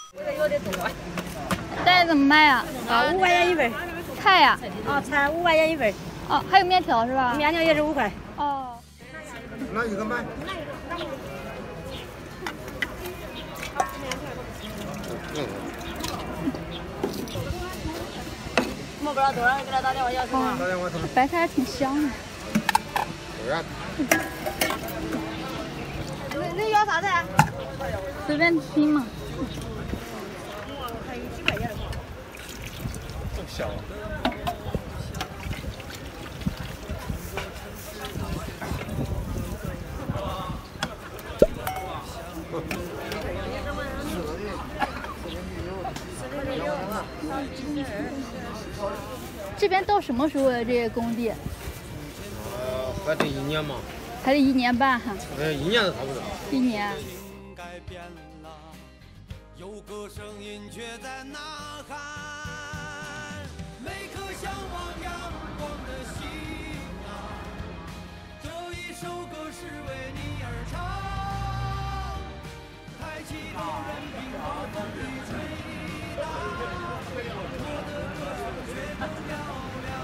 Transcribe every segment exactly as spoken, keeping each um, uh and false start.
这个有的多。 蛋怎么卖啊？ 啊，五块钱一份。 菜呀？ 啊，菜五块钱一份。 哦，还有面条是吧？ 面条也是五块。 哦。 拿一个买。 我不知道多少人给他打电话要什么。 打电话他们。 白菜还挺香的。 对呀。 你你要啥子？ 随便听嘛。 还有几块钱的嘛。 这么香。 这边到什么时候的这些工地？ 呃，还得一年嘛。 还得一年半哈。 呃，一年都差不多。 一年。 有个声音却在呐喊，每颗向往阳光的心啊，这一首歌是为你而唱，抬起头任凭暴风雨吹打，我的歌声却不嘹亮，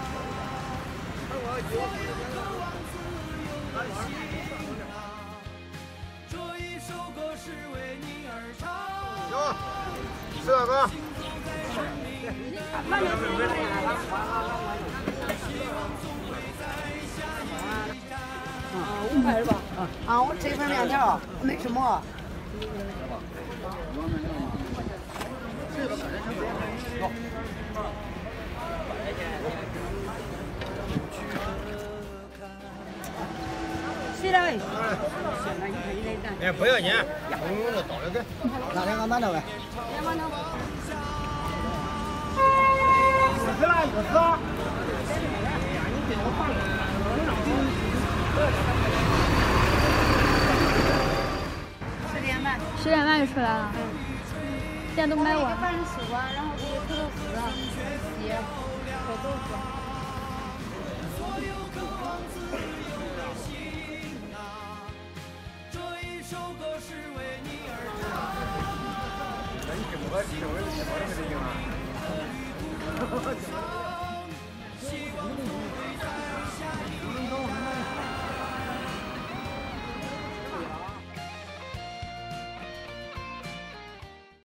所有渴望自由的心啊，这一首歌是为你而唱。 有，吃那个。 啊，五块是吧？啊，我吃一份面条，没什么。谁来喂？ 哎，不要紧，我我倒了给。拿两个馒头呗。 两馒头。 死了，有死。 十点半。 十点半就出来了。嗯。现在都卖完了。 饭吃过，然后给土豆丝、鸡、和豆腐。 那你这么快吃，我也吃好久没得劲了。